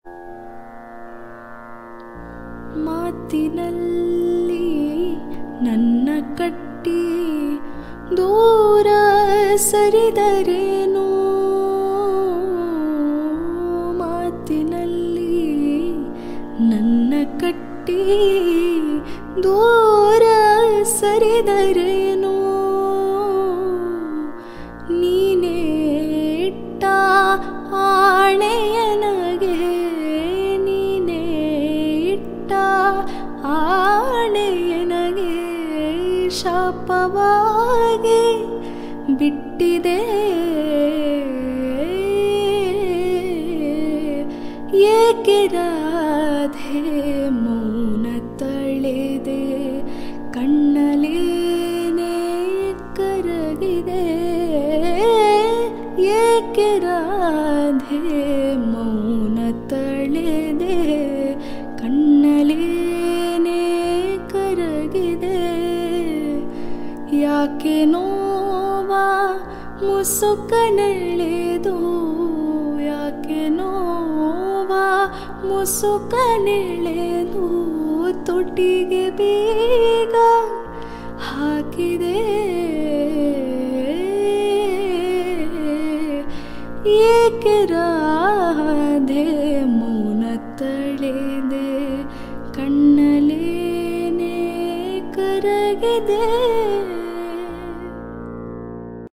ಮಾತಿನಲ್ಲಿ ನನ್ನ ಕಟ್ಟಿ ದೂರ ಸರಿದರೇನೋ, ಮಾತಿನಲ್ಲಿ ನನ್ನ ಕಟ್ಟಿ ದೂರ ಸರಿದರೇನೋ, ನೀನೇ ಇಟ್ಟ ಆಣೆಯನಗೆ, ನೀನೇ ಇಟ್ಟ ಆಣೆಯನಗೆ ಶಾಪವಾಗಿ ಬಿಟ್ಟಿದೆ. ಏಕೆ ರಾಧೆ ಮೌನ ತಳೆದೆ, ಕಣ್ಣಲೇನೆ ಕರಗಿದೆ. ಏಕೆ ರಾಧೆ ಮೌನ ತಳೆದೆ, ಕಣ್ಣಲೇನೆ ಕರಗಿದೆ. ಯಾಕೆ ನೋವಾ ಮುಸುಕನೆಳೆದು, ಯಾಕೆ ನೋವಾ ಮುಸುಕನೆಳೆದು ತುಟಿಗೆ ಬೀಗ ಹಾಕಿದೆ. ಏಕೆ ರಾಧೆ ಮೌನ ತಳೆದೆ, ಕಣ್ಣಲೇನೆ ಕರಗಿದೆ.